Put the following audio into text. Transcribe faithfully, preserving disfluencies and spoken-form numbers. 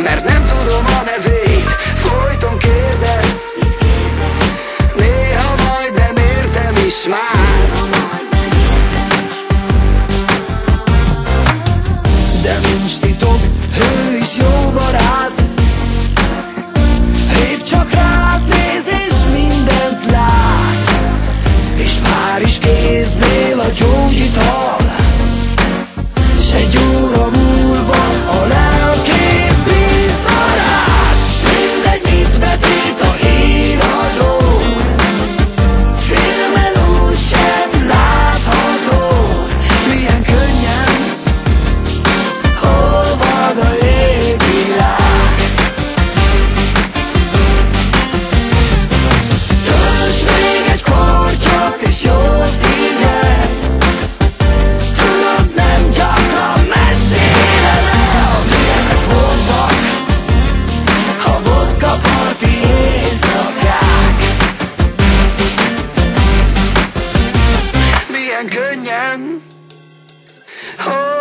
mert nem tudom a nevét. Folyton kérdez, néha majd nem értem is már. De nincs titok, ő is jó barát. Épp csak rád néz és mindent lát, és már is kéznél a gyógyital, s egy óra múlva a lelkét bízza rád. Mindegy, mit vetít a híradó, filmen úgysem látható. Milyen könnyen olvad a jégvilág. Tölts még egy kortyot és jól figyelj, tudod, nem gyakran mesélem el, milyenek voltak a vodka parti éjszakák. Milyen könnyen